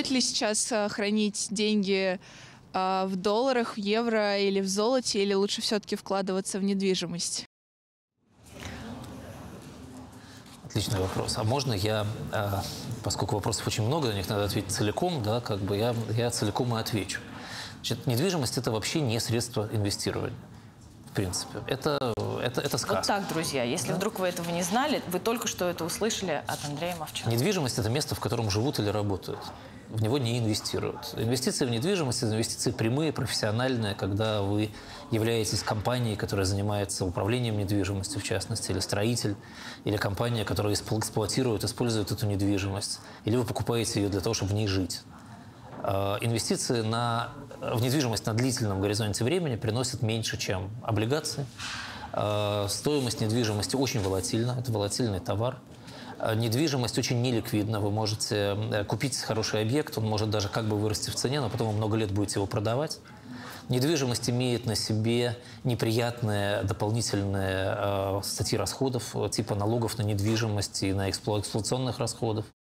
Стоит ли сейчас хранить деньги в долларах, в евро или в золоте, или лучше все-таки вкладываться в недвижимость? Отличный вопрос. А можно я, поскольку вопросов очень много, на них надо ответить целиком, да, как бы я целиком и отвечу. Значит, недвижимость – это вообще не средство инвестирования, в принципе. Это сказка. Вот так, друзья, если вдруг вы этого не знали, вы только что это услышали от Андрея Мовчана. Недвижимость – это место, в котором живут или работают. В него не инвестируют. Инвестиции в недвижимость – это инвестиции прямые, профессиональные, когда вы являетесь компанией, которая занимается управлением недвижимостью, в частности, или строитель, или компания, которая эксплуатирует, использует эту недвижимость, или вы покупаете ее для того, чтобы в ней жить. Инвестиции в недвижимость на длительном горизонте времени приносят меньше, чем облигации. Стоимость недвижимости очень волатильна, это волатильный товар. Недвижимость очень неликвидна. Вы можете купить хороший объект, он может даже как бы вырасти в цене, но потом вы много лет будете его продавать. Недвижимость имеет на себе неприятные дополнительные статьи расходов, типа налогов на недвижимость и на эксплуатационных расходов.